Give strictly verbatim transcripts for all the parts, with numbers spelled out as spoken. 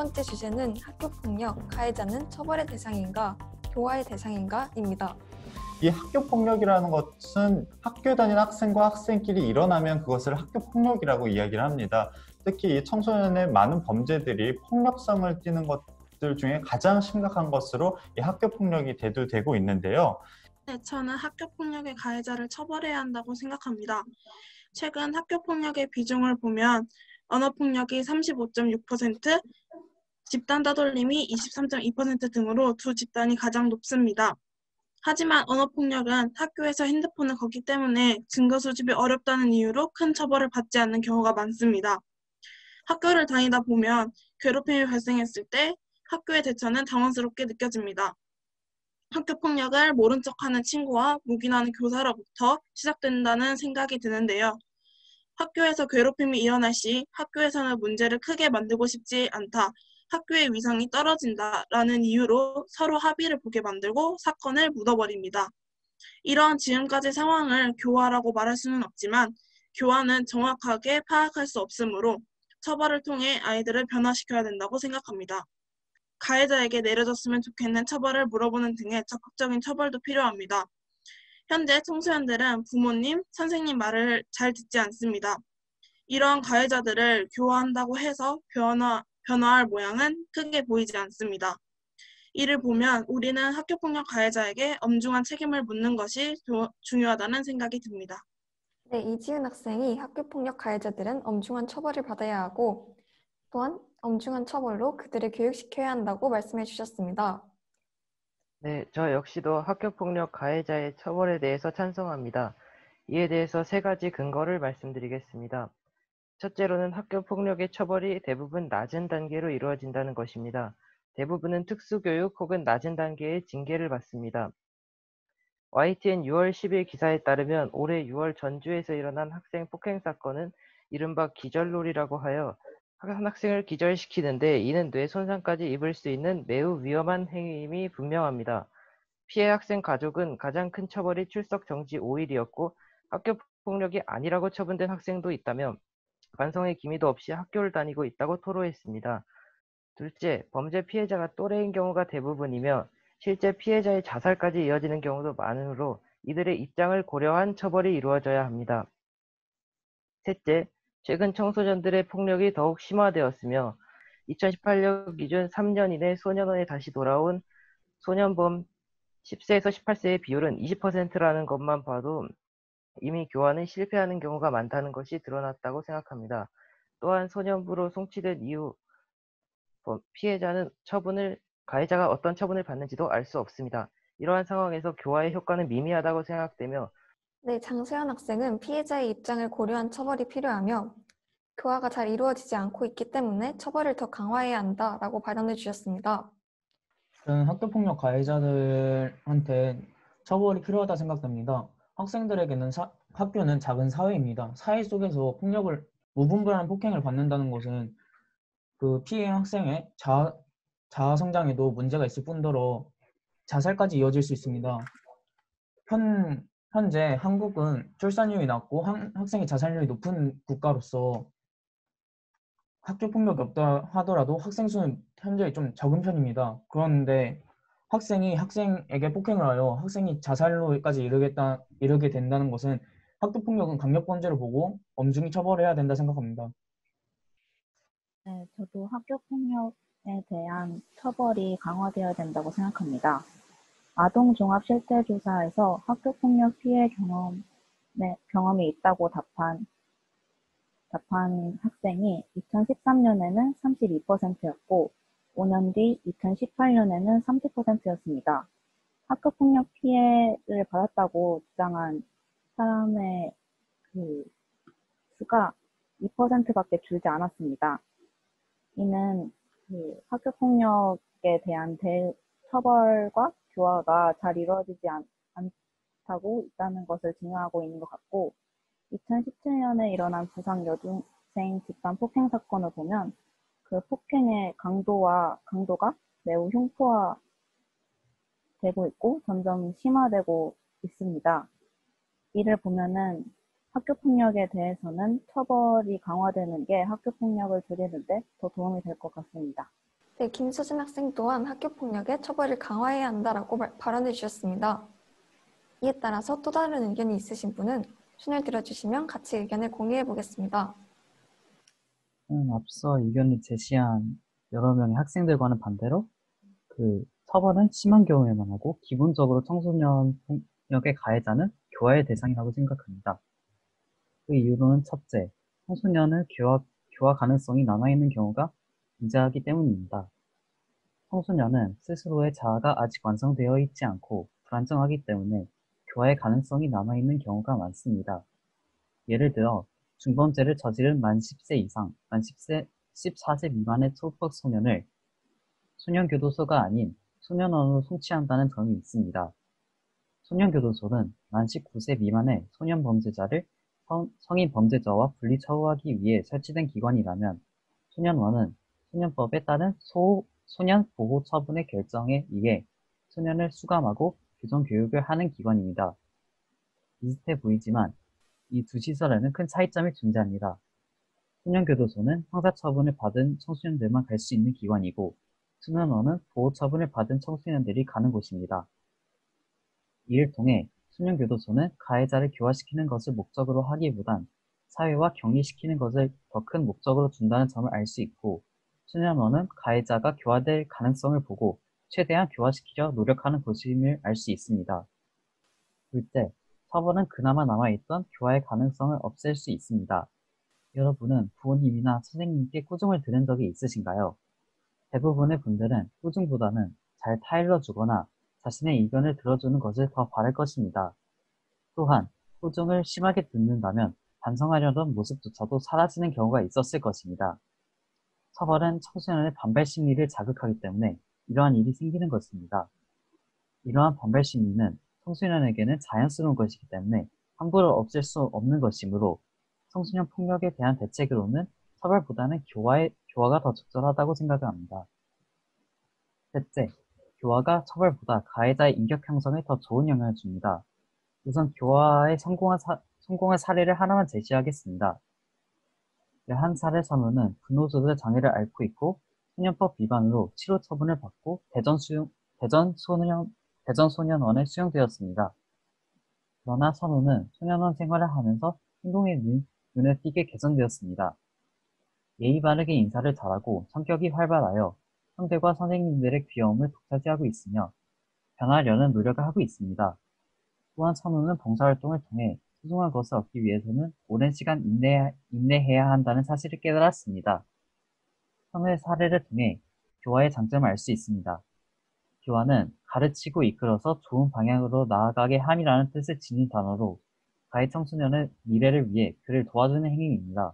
번째 주제는 학교폭력, 가해자는 처벌의 대상인가, 교화의 대상인가입니다. 이 학교폭력이라는 것은 학교에 다니는 학생과 학생끼리 일어나면 그것을 학교폭력이라고 이야기를 합니다. 특히 이 청소년의 많은 범죄들이 폭력성을 띠는 것들 중에 가장 심각한 것으로 이 학교폭력이 대두되고 있는데요. 네, 저는 학교폭력의 가해자를 처벌해야 한다고 생각합니다. 최근 학교폭력의 비중을 보면 언어폭력이 삼십오 점 육 퍼센트, 집단 따돌림이 이십삼 점 이 퍼센트 등으로 두 집단이 가장 높습니다. 하지만 언어폭력은 학교에서 핸드폰을 걷기 때문에 증거 수집이 어렵다는 이유로 큰 처벌을 받지 않는 경우가 많습니다. 학교를 다니다 보면 괴롭힘이 발생했을 때 학교의 대처는 당황스럽게 느껴집니다. 학교폭력을 모른 척하는 친구와 묵인하는 교사로부터 시작된다는 생각이 드는데요. 학교에서 괴롭힘이 일어날 시 학교에서는 문제를 크게 만들고 싶지 않다, 학교의 위상이 떨어진다라는 이유로 서로 합의를 보게 만들고 사건을 묻어버립니다. 이런 지금까지 상황을 교화라고 말할 수는 없지만 교화는 정확하게 파악할 수 없으므로 처벌을 통해 아이들을 변화시켜야 된다고 생각합니다. 가해자에게 내려졌으면 좋겠는 처벌을 물어보는 등의 적극적인 처벌도 필요합니다. 현재 청소년들은 부모님, 선생님 말을 잘 듣지 않습니다. 이러한 가해자들을 교화한다고 해서 변화, 변화할 모양은 크게 보이지 않습니다. 이를 보면 우리는 학교폭력 가해자에게 엄중한 책임을 묻는 것이 조, 중요하다는 생각이 듭니다. 네, 이지은 학생이 학교폭력 가해자들은 엄중한 처벌을 받아야 하고 또한 엄중한 처벌로 그들을 교육시켜야 한다고 말씀해 주셨습니다. 네, 저 역시도 학교폭력 가해자의 처벌에 대해서 찬성합니다. 이에 대해서 세 가지 근거를 말씀드리겠습니다. 첫째로는 학교폭력의 처벌이 대부분 낮은 단계로 이루어진다는 것입니다. 대부분은 특수교육 혹은 낮은 단계의 징계를 받습니다. 와이티엔 유월 십일 기사에 따르면 올해 유월 전주에서 일어난 학생 폭행 사건은 이른바 기절놀이라고 하여 한 학생을 기절시키는데 이는 뇌 손상까지 입을 수 있는 매우 위험한 행위임이 분명합니다. 피해 학생 가족은 가장 큰 처벌이 출석 정지 오 일이었고 학교폭력이 아니라고 처분된 학생도 있다며 반성의 기미도 없이 학교를 다니고 있다고 토로했습니다. 둘째, 범죄 피해자가 또래인 경우가 대부분이며 실제 피해자의 자살까지 이어지는 경우도 많으므로 이들의 입장을 고려한 처벌이 이루어져야 합니다. 셋째, 최근 청소년들의 폭력이 더욱 심화되었으며 이천십팔 년 기준 삼 년 이내 소년원에 다시 돌아온 소년범 십 세에서 십팔 세의 비율은 이십 퍼센트라는 것만 봐도 이미 교화는 실패하는 경우가 많다는 것이 드러났다고 생각합니다. 또한 소년부로 송치된 이후 피해자는 처분을 가해자가 어떤 처분을 받는지도 알 수 없습니다. 이러한 상황에서 교화의 효과는 미미하다고 생각되며 네, 장수현 학생은 피해자의 입장을 고려한 처벌이 필요하며 교화가 잘 이루어지지 않고 있기 때문에 처벌을 더 강화해야 한다라고 발언해 주셨습니다. 저는 학교폭력 가해자들한테 처벌이 필요하다 생각됩니다. 학생들에게는 사, 학교는 작은 사회입니다. 사회 속에서 폭력을 무분별한 폭행을 받는다는 것은 그 피해 학생의 자아, 자아 성장에도 문제가 있을 뿐더러 자살까지 이어질 수 있습니다. 현, 현재 한국은 출산율이 낮고 한, 학생의 자살률이 높은 국가로서 학교폭력이 없다 하더라도 학생 수는 현재 좀 적은 편입니다. 그런데 학생이 학생에게 폭행을 하여 학생이 자살로까지 이르겠다, 이르게 된다는 것은 학교폭력은 강력범죄로 보고 엄중히 처벌해야 된다 생각합니다. 네, 저도 학교폭력에 대한 처벌이 강화되어야 된다고 생각합니다. 아동종합실태조사에서 학교폭력 피해 경험, 네, 경험이 있다고 답한, 답한 학생이 이천십삼 년에는 삼십이 퍼센트였고 오 년 뒤 이천십팔 년에는 삼십 퍼센트였습니다. 학교폭력 피해를 받았다고 주장한 사람의 그 수가 이 퍼센트밖에 줄지 않았습니다. 이는 그 학교폭력에 대한 대, 처벌과 교화가 잘 이루어지지 않, 않다고 있다는 것을 증명하고 있는 것 같고, 이천십칠 년에 일어난 부산 여중생 집단 폭행 사건을 보면 그 폭행의 강도와 강도가 매우 흉포화되고 있고 점점 심화되고 있습니다. 이를 보면은 학교폭력에 대해서는 처벌이 강화되는 게 학교폭력을 줄이는 데 더 도움이 될 것 같습니다. 네, 김수진 학생 또한 학교폭력의 처벌을 강화해야 한다라고 말- 발언해 주셨습니다. 이에 따라서 또 다른 의견이 있으신 분은 손을 들어주시면 같이 의견을 공유해 보겠습니다. 음, 앞서 의견을 제시한 여러 명의 학생들과는 반대로 그 처벌은 심한 경우에만 하고 기본적으로 청소년 폭력의 가해자는 교화의 대상이라고 생각합니다. 그 이유로는 첫째, 청소년은 교화, 교화 가능성이 남아있는 경우가 존재하기 때문입니다. 청소년은 스스로의 자아가 아직 완성되어 있지 않고 불안정하기 때문에 교화의 가능성이 남아있는 경우가 많습니다. 예를 들어 중범죄를 저지른 만 십 세 이상, 만 십 세, 십사 세 미만의 초급 소년을 소년교도소가 아닌 소년원으로 송치한다는 점이 있습니다. 소년교도소는 만 십구 세 미만의 소년 범죄자를 성, 성인 범죄자와 분리 처우하기 위해 설치된 기관이라면 소년원은 소년법에 따른 소, 소년 보호 처분의 결정에 의해 소년을 수감하고 교정 교육을 하는 기관입니다. 비슷해 보이지만 이 두 시설에는 큰 차이점이 존재합니다. 소년교도소는 형사처분을 받은 청소년들만 갈 수 있는 기관이고 소년원은 보호처분을 받은 청소년들이 가는 곳입니다. 이를 통해 소년교도소는 가해자를 교화시키는 것을 목적으로 하기보단 사회와 격리시키는 것을 더 큰 목적으로 둔다는 점을 알 수 있고 소년원은 가해자가 교화될 가능성을 보고 최대한 교화시키려 노력하는 곳임을 알 수 있습니다. 둘째, 처벌은 그나마 남아있던 교화의 가능성을 없앨 수 있습니다. 여러분은 부모님이나 선생님께 꾸중을 들은 적이 있으신가요? 대부분의 분들은 꾸중보다는 잘 타일러주거나 자신의 의견을 들어주는 것을 더 바랄 것입니다. 또한 꾸중을 심하게 듣는다면 반성하려던 모습조차도 사라지는 경우가 있었을 것입니다. 처벌은 청소년의 반발 심리를 자극하기 때문에 이러한 일이 생기는 것입니다. 이러한 반발 심리는 청소년에게는 자연스러운 것이기 때문에 함부로 없앨 수 없는 것이므로 청소년 폭력에 대한 대책으로는 처벌보다는 교화의, 교화가 더 적절하다고 생각합니다. 셋째, 교화가 처벌보다 가해자의 인격 형성에 더 좋은 영향을 줍니다. 우선 교화에 성공한, 사, 성공한 사례를 하나만 제시하겠습니다. 한 사례 선우는 분노조절 장애를 앓고 있고 소년법 위반으로 치료 처분을 받고 대전 수용, 대전 소년, 대전 소년원에 수용되었습니다. 그러나 선우는 소년원 생활을 하면서 행동이 눈, 눈에 띄게 개선되었습니다. 예의 바르게 인사를 잘하고 성격이 활발하여 형들과 선생님들의 귀여움을 독차지하고 있으며 변하려는 노력을 하고 있습니다. 또한 선우는 봉사활동을 통해 소중한 것을 얻기 위해서는 오랜 시간 인내, 인내해야 한다는 사실을 깨달았습니다. 선우의 사례를 통해 교화의 장점을 알 수 있습니다. 교화는 가르치고 이끌어서 좋은 방향으로 나아가게 함이라는 뜻을 지닌 단어로 가해 청소년의 미래를 위해 그를 도와주는 행위입니다.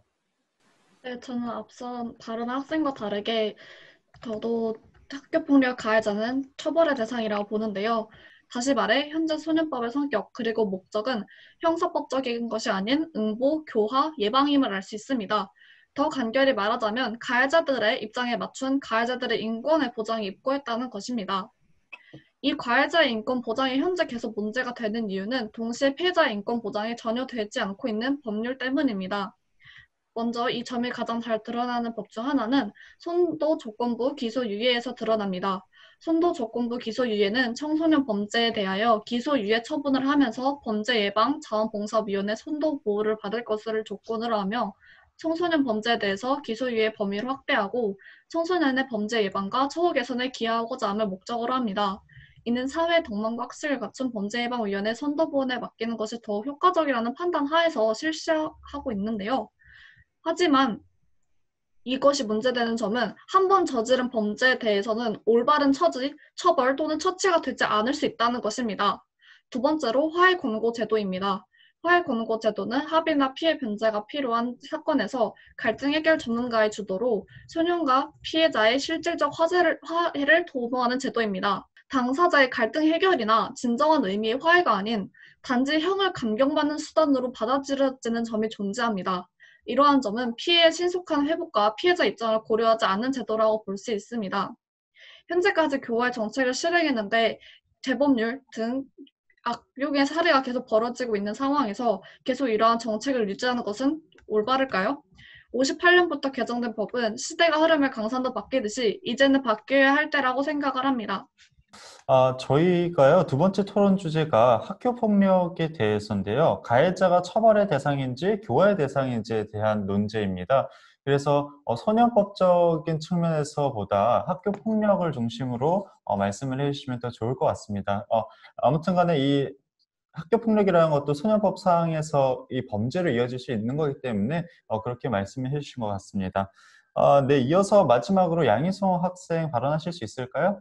네, 저는 앞선 발언한 학생과 다르게 저도 학교폭력 가해자는 처벌의 대상이라고 보는데요. 다시 말해 현재 소년법의 성격 그리고 목적은 형사법적인 것이 아닌 응보, 교화, 예방임을 알 수 있습니다. 더 간결히 말하자면 가해자들의 입장에 맞춘 가해자들의 인권의 보장이 입고했다는 것입니다. 이 가해자의 인권 보장이 현재 계속 문제가 되는 이유는 동시에 피해자의 인권 보장이 전혀 되지 않고 있는 법률 때문입니다. 먼저 이 점이 가장 잘 드러나는 법 중 하나는 손도조건부 기소유예에서 드러납니다. 손도조건부 기소유예는 청소년 범죄에 대하여 기소유예 처분을 하면서 범죄예방 자원봉사위원회 손도보호를 받을 것을 조건으로 하며 청소년 범죄에 대해서 기소유예 범위를 확대하고 청소년의 범죄 예방과 처우 개선에 기여하고자 함을 목적으로 합니다. 이는 사회 덕망과 학식을 갖춘 범죄예방위원회 손도보호에 맡기는 것이 더 효과적이라는 판단 하에서 실시하고 있는데요. 하지만 이것이 문제되는 점은 한 번 저지른 범죄에 대해서는 올바른 처지, 처벌 또는 처치가 되지 않을 수 있다는 것입니다. 두 번째로 화해 권고 제도입니다. 화해 권고 제도는 합의나 피해 변제가 필요한 사건에서 갈등 해결 전문가의 주도로 소년과 피해자의 실질적 화해를, 화해를 도모하는 제도입니다. 당사자의 갈등 해결이나 진정한 의미의 화해가 아닌 단지 형을 감경받는 수단으로 받아들여지는 점이 존재합니다. 이러한 점은 피해의 신속한 회복과 피해자 입장을 고려하지 않는 제도라고 볼 수 있습니다. 현재까지 교화의 정책을 실행했는데 재범률 등 악용의 사례가 계속 벌어지고 있는 상황에서 계속 이러한 정책을 유지하는 것은 올바를까요? 오십팔 년부터 개정된 법은 시대가 흐름을 강산도 맡기듯이 이제는 바뀌어야 할 때라고 생각을 합니다. 아, 저희가요, 두 번째 토론 주제가 학교 폭력에 대해서인데요. 가해자가 처벌의 대상인지 교화의 대상인지에 대한 논제입니다. 그래서 어, 소년법적인 측면에서보다 학교 폭력을 중심으로 어, 말씀을 해주시면 더 좋을 것 같습니다. 어, 아무튼 간에 이 학교 폭력이라는 것도 소년법상에서 이 범죄로 이어질 수 있는 거기 때문에 어, 그렇게 말씀을 해주신 것 같습니다. 어, 네, 이어서 마지막으로 양희송 학생 발언하실 수 있을까요?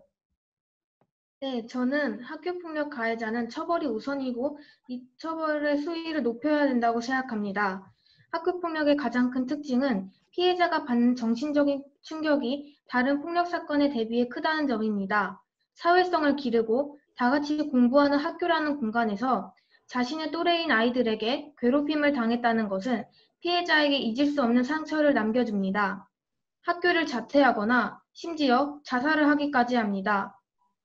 네, 저는 학교폭력 가해자는 처벌이 우선이고 이 처벌의 수위를 높여야 된다고 생각합니다. 학교폭력의 가장 큰 특징은 피해자가 받는 정신적인 충격이 다른 폭력 사건에 대비해 크다는 점입니다. 사회성을 기르고 다 같이 공부하는 학교라는 공간에서 자신의 또래인 아이들에게 괴롭힘을 당했다는 것은 피해자에게 잊을 수 없는 상처를 남겨줍니다. 학교를 자퇴하거나 심지어 자살을 하기까지 합니다.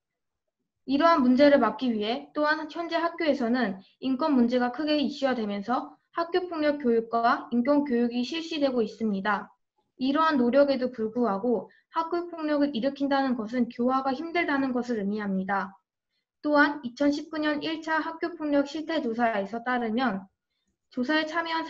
이러한 문제를 막기 위해 또한 현재 학교에서는 인권 문제가 크게 이슈화되면서 학교폭력 교육과 인권 교육이 실시되고 있습니다. 이러한 노력에도 불구하고 학교폭력을 일으킨다는 것은 교화가 힘들다는 것을 의미합니다. 또한 이천십구 년 일 차 학교폭력 실태조사에서 따르면 조사에 참여한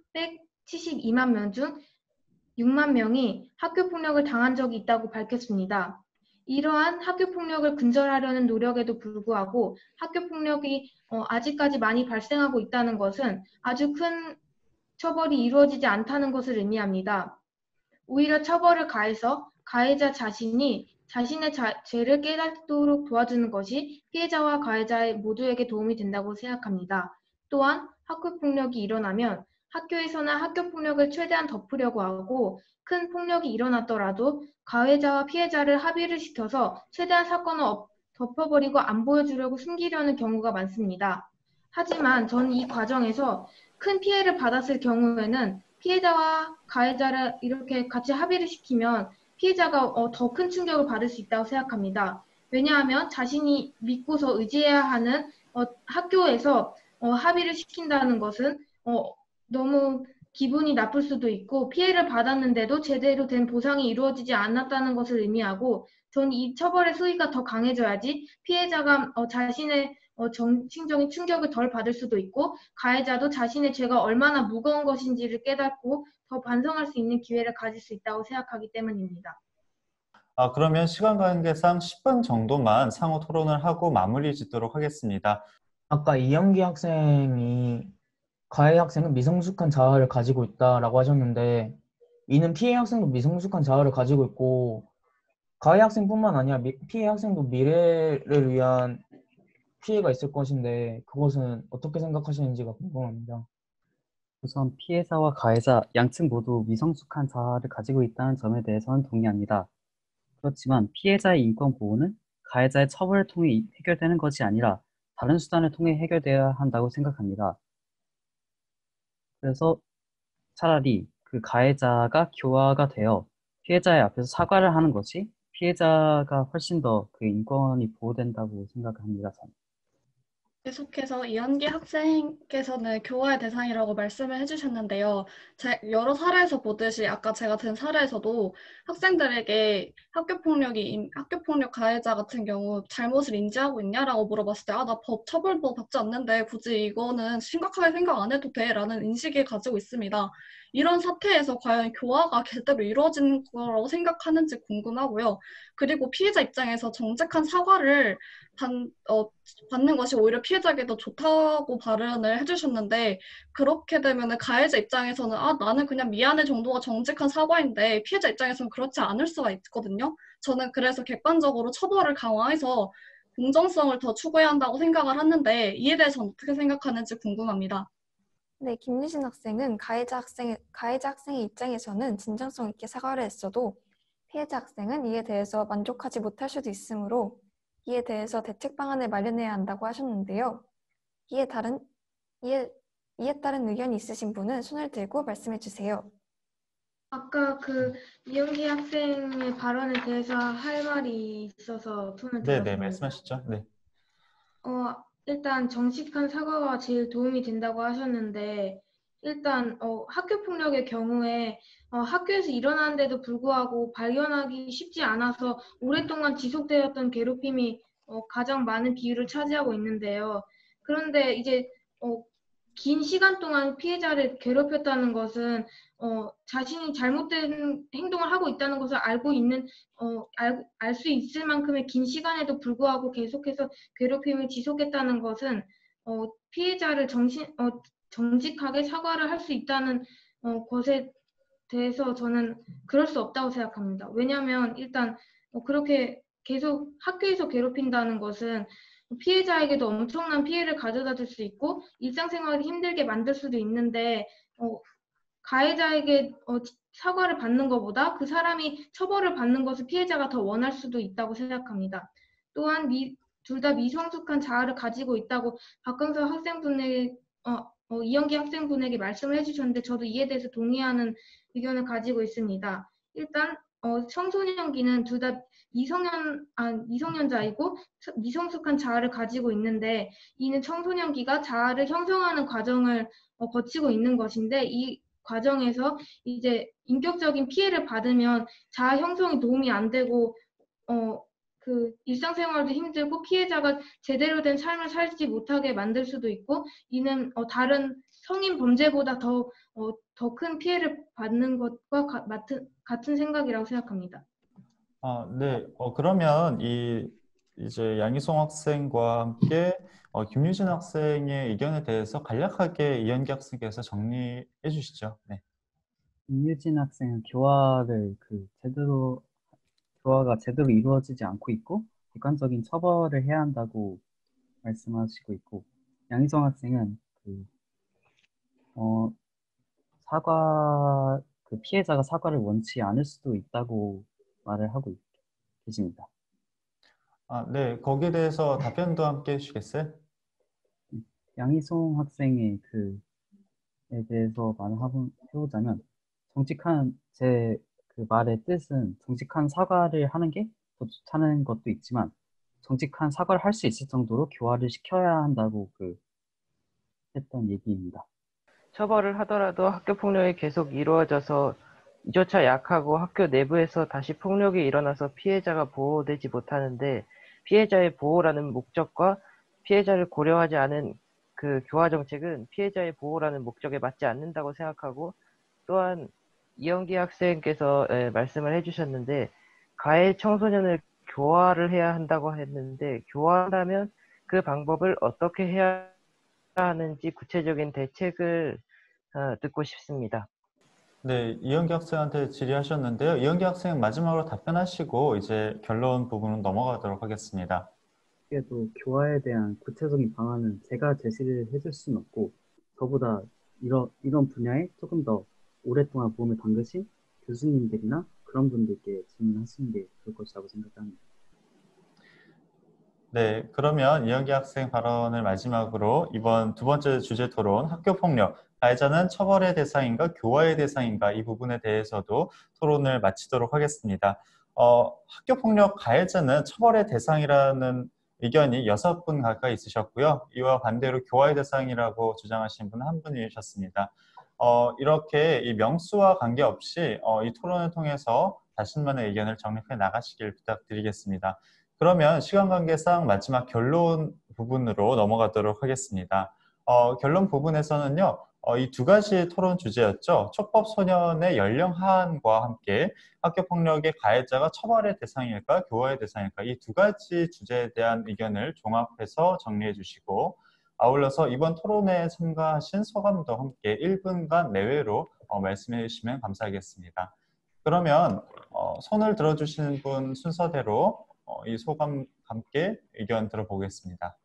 삼백칠십이만 명 중 육만 명이 학교폭력을 당한 적이 있다고 밝혔습니다. 이러한 학교폭력을 근절하려는 노력에도 불구하고 학교폭력이 어, 아직까지 많이 발생하고 있다는 것은 아주 큰 처벌이 이루어지지 않다는 것을 의미합니다. 오히려 처벌을 가해서 가해자 자신이 자신의 자, 죄를 깨닫도록 도와주는 것이 피해자와 가해자 모두에게 도움이 된다고 생각합니다. 또한 학교폭력이 일어나면 학교에서는 학교폭력을 최대한 덮으려고 하고 큰 폭력이 일어났더라도 가해자와 피해자를 합의를 시켜서 최대한 사건을 덮어버리고 안 보여주려고 숨기려는 경우가 많습니다. 하지만 저는 이 과정에서 큰 피해를 받았을 경우에는 피해자와 가해자를 이렇게 같이 합의를 시키면 피해자가 어, 더 큰 충격을 받을 수 있다고 생각합니다. 왜냐하면 자신이 믿고서 의지해야 하는 어, 학교에서 어, 합의를 시킨다는 것은 어, 너무 기분이 나쁠 수도 있고 피해를 받았는데도 제대로 된 보상이 이루어지지 않았다는 것을 의미하고 저는 이 처벌의 수위가 더 강해져야지 피해자가 어, 자신의 어, 정신적인 충격을 덜 받을 수도 있고 가해자도 자신의 죄가 얼마나 무거운 것인지를 깨닫고 더 반성할 수 있는 기회를 가질 수 있다고 생각하기 때문입니다. 아, 그러면 시간 관계상 십 분 정도만 상호 토론을 하고 마무리 짓도록 하겠습니다. 아까 이영기 학생이 가해 학생은 미성숙한 자아를 가지고 있다라고 하셨는데 이는 피해 학생도 미성숙한 자아를 가지고 있고 가해 학생뿐만 아니라 미, 피해 학생도 미래를 위한 피해가 있을 것인데 그것은 어떻게 생각하시는지가 궁금합니다. 우선 피해자와 가해자 양측 모두 미성숙한 자아를 가지고 있다는 점에 대해서는 동의합니다. 그렇지만 피해자의 인권 보호는 가해자의 처벌을 통해 해결되는 것이 아니라 다른 수단을 통해 해결되어야 한다고 생각합니다. 그래서 차라리 그 가해자가 교화가 되어 피해자의 앞에서 사과를 하는 것이 피해자가 훨씬 더 그 인권이 보호된다고 생각합니다. 저는. 계속해서 이현기 학생께서는 교화의 대상이라고 말씀을 해주셨는데요. 제 여러 사례에서 보듯이 아까 제가 든 사례에서도 학생들에게 학교폭력이 학교폭력 가해자 같은 경우 잘못을 인지하고 있냐라고 물어봤을 때 아, 나 법 처벌도 받지 않는데 굳이 이거는 심각하게 생각 안 해도 돼 라는 인식을 가지고 있습니다. 이런 사태에서 과연 교화가 제대로 이루어진 거라고 생각하는지 궁금하고요. 그리고 피해자 입장에서 정직한 사과를 받, 어, 받는 것이 오히려 피해자에게 더 좋다고 발언을 해주셨는데 그렇게 되면 가해자 입장에서는 아 나는 그냥 미안해 정도가 정직한 사과인데 피해자 입장에서는 그렇지 않을 수가 있거든요. 저는 그래서 객관적으로 처벌을 강화해서 공정성을 더 추구해야 한다고 생각을 하는데 이에 대해서는 어떻게 생각하는지 궁금합니다. 네, 김유신 학생은 가해자 학생, 가해자 학생의 입장에서는 진정성 있게 사과를 했어도 피해자 학생은 이에 대해서 만족하지 못할 수도 있으므로 이에 대해서 대책 방안을 마련해야 한다고 하셨는데요. 이에 다른 이에 이에 따른 의견이 있으신 분은 손을 들고 말씀해 주세요. 아까 그 이영기 학생의 발언에 대해서 할 말이 있어서 손을 네, 네, 들었습니다. 말씀하시죠. 네. 어, 일단 정직한 사과가 제일 도움이 된다고 하셨는데 일단 어, 학교 폭력의 경우에 어, 학교에서 일어나는데도 불구하고 발견하기 쉽지 않아서 오랫동안 지속되었던 괴롭힘이 어, 가장 많은 비율을 차지하고 있는데요. 그런데 이제 어, 긴 시간 동안 피해자를 괴롭혔다는 것은 어, 자신이 잘못된 행동을 하고 있다는 것을 알고 있는 어, 알 수 있을 만큼의 긴 시간에도 불구하고 계속해서 괴롭힘을 지속했다는 것은 어, 피해자를 정신 어, 정직하게 사과를 할 수 있다는 어, 것에 대해서 저는 그럴 수 없다고 생각합니다. 왜냐하면 일단 어, 그렇게 계속 학교에서 괴롭힌다는 것은 피해자에게도 엄청난 피해를 가져다 줄 수 있고 일상생활을 힘들게 만들 수도 있는데 어, 가해자에게 어, 사과를 받는 것보다 그 사람이 처벌을 받는 것을 피해자가 더 원할 수도 있다고 생각합니다. 또한 둘 다 미성숙한 자아를 가지고 있다고 박강서 학생분에게 어, 어, 이영기 학생분에게 말씀을 해주셨는데 저도 이에 대해서 동의하는 의견을 가지고 있습니다. 일단 어, 청소년기는 둘 다 미성년, 아, 미성년자이고 미성숙한 자아를 가지고 있는데 이는 청소년기가 자아를 형성하는 과정을 어, 거치고 있는 것인데 이 과정에서 이제 인격적인 피해를 받으면 자아 형성이 도움이 안 되고 어, 그 일상생활도 힘들고 피해자가 제대로 된 삶을 살지 못하게 만들 수도 있고 이는 어, 다른 성인 범죄보다 더 어, 더 큰 피해를 받는 것과 가, 같은, 같은 생각이라고 생각합니다. 아, 네. 어, 그러면 이 이제 양희송 학생과 함께 어, 김유진 학생의 의견에 대해서 간략하게 이현기 학생께서 정리해 주시죠. 네. 김유진 학생은 교화를 그 제대로 교화가 제대로 이루어지지 않고 있고 객관적인 처벌을 해야 한다고 말씀하시고 있고 양희성 학생은 그 어, 사과 그 피해자가 사과를 원치 않을 수도 있다고 말을 하고 있, 계십니다. 아, 네. 거기에 대해서 답변도 함께 해주시겠어요? 양희송 학생의 그에 대해서 말을 하고- 해보자면 정직한 제 그 말의 뜻은 정직한 사과를 하는 게 더 좋다는 것도 있지만 정직한 사과를 할 수 있을 정도로 교화를 시켜야 한다고 그 했던 얘기입니다. 처벌을 하더라도 학교 폭력이 계속 이루어져서 이조차 약하고 학교 내부에서 다시 폭력이 일어나서 피해자가 보호되지 못하는데 피해자의 보호라는 목적과 피해자를 고려하지 않은 그 교화 정책은 피해자의 보호라는 목적에 맞지 않는다고 생각하고 또한 이영기 학생께서 에, 말씀을 해주셨는데 가해 청소년을 교화를 해야 한다고 했는데 교화하면 그 방법을 어떻게 해야 하는지 구체적인 대책을 어, 듣고 싶습니다. 네, 이현기 학생한테 질의하셨는데요. 이현기 학생 마지막으로 답변하시고 이제 결론 부분은 넘어가도록 하겠습니다. 그래도 교화에 대한 구체적인 방안은 제가 제시를 해줄 수는 없고 저보다 이런, 이런 분야에 조금 더 오랫동안 몸을 담그신 교수님들이나 그런 분들께 질문하시는 게 좋을 것이라고 생각합니다. 네, 그러면 이현기 학생 발언을 마지막으로 이번 두 번째 주제 토론 학교폭력, 가해자는 처벌의 대상인가 교화의 대상인가 이 부분에 대해서도 토론을 마치도록 하겠습니다. 어, 학교폭력 가해자는 처벌의 대상이라는 의견이 여섯 분 가까이 있으셨고요. 이와 반대로 교화의 대상이라고 주장하신 분은 한 분이셨습니다. 어, 이렇게 이 명수와 관계없이 어, 이 토론을 통해서 자신만의 의견을 정립해 나가시길 부탁드리겠습니다. 그러면 시간 관계상 마지막 결론 부분으로 넘어가도록 하겠습니다. 어, 결론 부분에서는요, 어, 이 두 가지 토론 주제였죠. 촉법 소년의 연령 하한과 함께 학교폭력의 가해자가 처벌의 대상일까, 교화의 대상일까, 이 두 가지 주제에 대한 의견을 종합해서 정리해 주시고, 아울러서 이번 토론에 참가하신 소감도 함께 일 분간 내외로 어, 말씀해 주시면 감사하겠습니다. 그러면 어, 손을 들어주시는 분 순서대로 어, 이 소감 함께 의견 들어보겠습니다.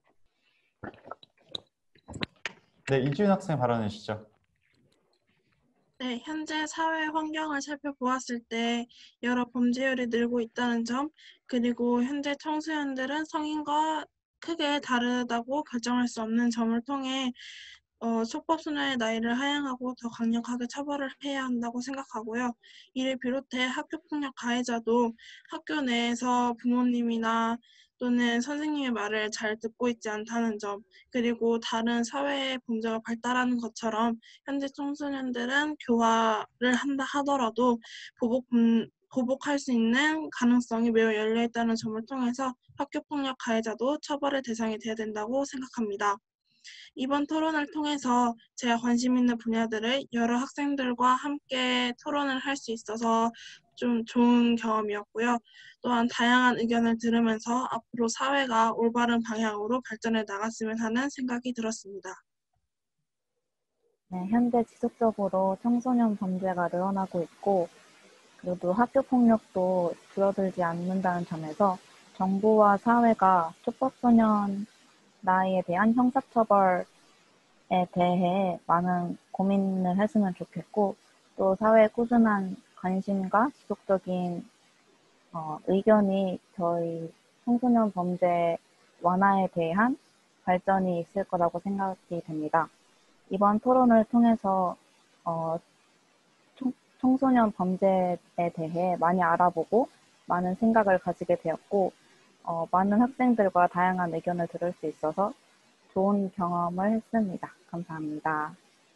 네, 이주인 학생 발언해 주시죠. 네, 현재 사회 환경을 살펴보았을 때 여러 범죄율이 늘고 있다는 점, 그리고 현재 청소년들은 성인과 크게 다르다고 결정할 수 없는 점을 통해 어, 촉법소년의 나이를 하향하고 더 강력하게 처벌을 해야 한다고 생각하고요. 이를 비롯해 학교폭력 가해자도 학교 내에서 부모님이나 또는 선생님의 말을 잘 듣고 있지 않다는 점, 그리고 다른 사회의 범죄가 발달하는 것처럼 현재 청소년들은 교화를 한다 하더라도 보복, 음, 보복할 수 있는 가능성이 매우 열려있다는 점을 통해서 학교폭력 가해자도 처벌의 대상이 되어야 된다고 생각합니다. 이번 토론을 통해서 제가 관심 있는 분야들을 여러 학생들과 함께 토론을 할 수 있어서 좀 좋은 경험이었고요. 또한 다양한 의견을 들으면서 앞으로 사회가 올바른 방향으로 발전해 나갔으면 하는 생각이 들었습니다. 네, 현재 지속적으로 청소년 범죄가 늘어나고 있고 그리고 학교 폭력도 줄어들지 않는다는 점에서 정부와 사회가 촉법소년 나이에 대한 형사처벌에 대해 많은 고민을 했으면 좋겠고 또 사회의 꾸준한 관심과 지속적인 어, 의견이 저희 청소년 범죄 완화에 대한 발전이 있을 거라고 생각이 됩니다. 이번 토론을 통해서 어, 청, 청소년 범죄에 대해 많이 알아보고 많은 생각을 가지게 되었고 어, 많은 학생들과 다양한 의견을 들을 수 있어서 좋은 경험을 했습니다. 감사합니다.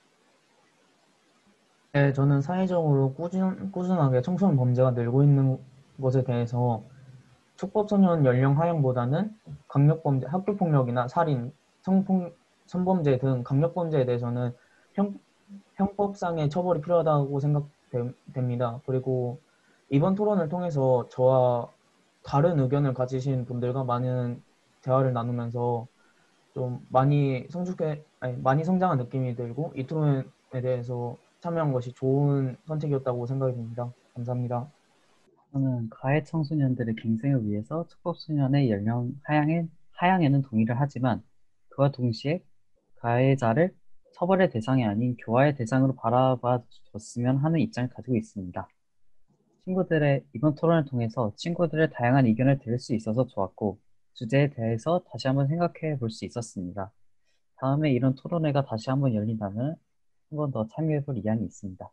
네, 저는 사회적으로 꾸준, 꾸준하게 청소년 범죄가 늘고 있는 것에 대해서 촉법소년 연령 하향보다는 강력범죄, 학교폭력이나 살인, 성폭, 성범죄 등 강력범죄에 대해서는 형, 형법상의 처벌이 필요하다고 생각됩니다. 그리고 이번 토론을 통해서 저와 다른 의견을 가지신 분들과 많은 대화를 나누면서 좀 많이 성숙해, 아니, 많이 성장한 느낌이 들고 이 토론에 대해서 참여한 것이 좋은 선택이었다고 생각이 듭니다. 감사합니다. 저는 가해 청소년들의 갱생을 위해서 촉법소년의 연령 하향에, 하향에는 동의를 하지만 그와 동시에 가해자를 처벌의 대상이 아닌 교화의 대상으로 바라봐 줬으면 하는 입장을 가지고 있습니다. 친구들의 이번 토론을 통해서 친구들의 다양한 의견을 들을 수 있어서 좋았고 주제에 대해서 다시 한번 생각해 볼 수 있었습니다. 다음에 이런 토론회가 다시 한번 열린다면 한 번 더 참여해 볼 의향이 있습니다.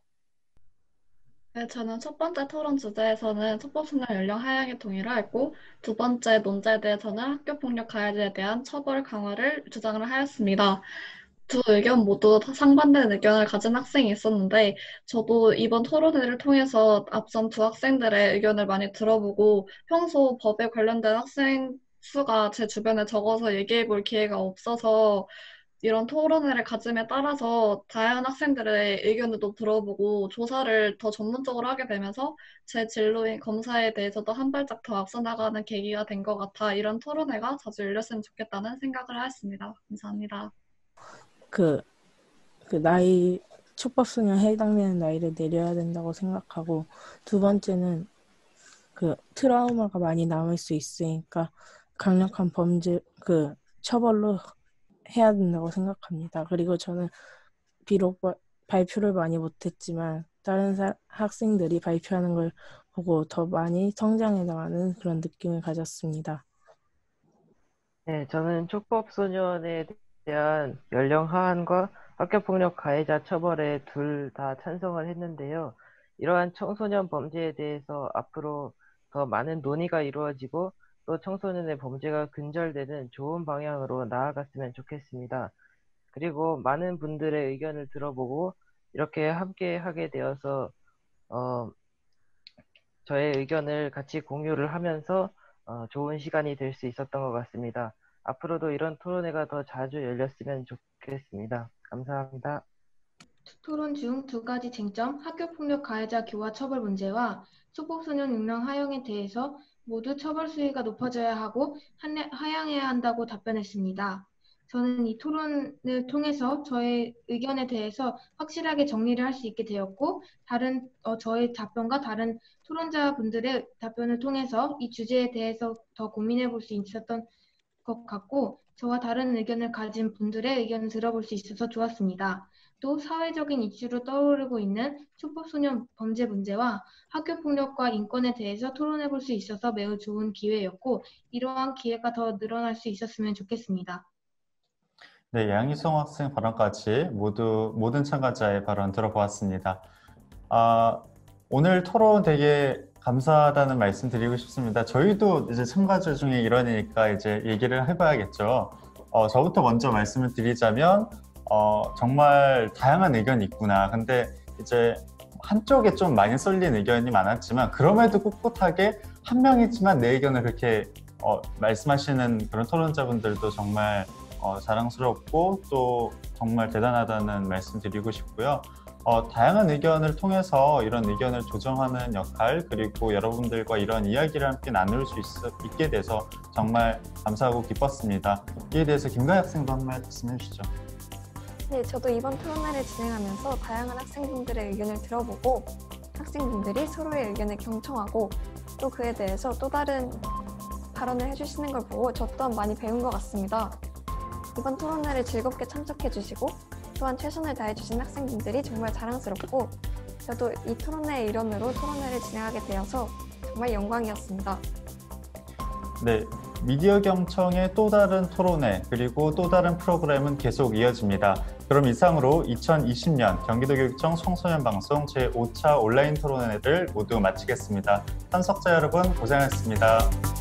네, 저는 첫 번째 토론 주제에서는 촉법소년 연령 하향에 동의를 했고, 두 번째 논제에 대해서는 학교폭력 가해자에 대한 처벌 강화를 주장을 하였습니다. 두 의견 모두 상반된 의견을 가진 학생이 있었는데, 저도 이번 토론회를 통해서 앞선 두 학생들의 의견을 많이 들어보고, 평소 법에 관련된 학생 수가 제 주변에 적어서 얘기해 볼 기회가 없어서 이런 토론회를 가짐에 따라서 다양한 학생들의 의견도 들어보고 조사를 더 전문적으로 하게 되면서 제 진로인 검사에 대해서도 한 발짝 더 앞서 나가는 계기가 된 것 같아 이런 토론회가 자주 열렸으면 좋겠다는 생각을 하였습니다. 감사합니다. 그, 그 나이, 촉법소년 해당되는 나이를 내려야 된다고 생각하고, 두 번째는 그 트라우마가 많이 남을 수 있으니까 강력한 범죄, 그 처벌로 해야 된다고 생각합니다. 그리고 저는 비록 바, 발표를 많이 못했지만 다른 사, 학생들이 발표하는 걸 보고 더 많이 성장해 나가는 그런 느낌을 가졌습니다. 네, 저는 촉법소년에 대한 연령 하한과 학교폭력 가해자 처벌에 둘 다 찬성을 했는데요. 이러한 청소년 범죄에 대해서 앞으로 더 많은 논의가 이루어지고 또 청소년의 범죄가 근절되는 좋은 방향으로 나아갔으면 좋겠습니다. 그리고 많은 분들의 의견을 들어보고 이렇게 함께 하게 되어서 어, 저의 의견을 같이 공유를 하면서 어, 좋은 시간이 될 수 있었던 것 같습니다. 앞으로도 이런 토론회가 더 자주 열렸으면 좋겠습니다. 감사합니다. 토론 중 두 가지 쟁점, 학교폭력 가해자 교화 처벌 문제와 촉법소년 연령 하향에 대해서 모두 처벌 수위가 높아져야 하고 하향해야 한다고 답변했습니다. 저는 이 토론을 통해서 저의 의견에 대해서 확실하게 정리를 할 수 있게 되었고 다른 어, 저의 답변과 다른 토론자분들의 답변을 통해서 이 주제에 대해서 더 고민해 볼 수 있었던 것 같고 저와 다른 의견을 가진 분들의 의견을 들어볼 수 있어서 좋았습니다. 또 사회적인 이슈로 떠오르고 있는 촉법소년 범죄 문제와 학교폭력과 인권에 대해서 토론해 볼 수 있어서 매우 좋은 기회였고 이러한 기회가 더 늘어날 수 있었으면 좋겠습니다. 네, 양희성 학생 발언까지 모두 모든 참가자의 발언 들어보았습니다. 아, 오늘 토론 되게 감사하다는 말씀 드리고 싶습니다. 저희도 이제 참가자 중에 일원이니까 이제 얘기를 해봐야겠죠. 어, 저부터 먼저 말씀을 드리자면 어, 정말 다양한 의견이 있구나. 근데 이제 한쪽에 좀 많이 쏠린 의견이 많았지만 그럼에도 꿋꿋하게 한 명이지만 내 의견을 그렇게 어, 말씀하시는 그런 토론자분들도 정말 어, 자랑스럽고 또 정말 대단하다는 말씀 드리고 싶고요. 어, 다양한 의견을 통해서 이런 의견을 조정하는 역할, 그리고 여러분들과 이런 이야기를 함께 나눌 수 있, 있게 돼서 정말 감사하고 기뻤습니다. 이에 대해서 김가희 학생도 한 말씀 해주시죠. 네, 저도 이번 토론회를 진행하면서 다양한 학생분들의 의견을 들어보고 학생분들이 서로의 의견을 경청하고 또 그에 대해서 또 다른 발언을 해주시는 걸 보고 저 또한 많이 배운 것 같습니다. 이번 토론회를 즐겁게 참석해주시고 또한 최선을 다해주신 학생분들이 정말 자랑스럽고 저도 이 토론회의 일원으로 토론회를 진행하게 되어서 정말 영광이었습니다. 네, 미디어 경청의 또 다른 토론회 그리고 또 다른 프로그램은 계속 이어집니다. 그럼 이상으로 이천이십 년 경기도교육청 청소년 방송 제오 차 온라인 토론회를 모두 마치겠습니다. 참석자 여러분 고생하셨습니다.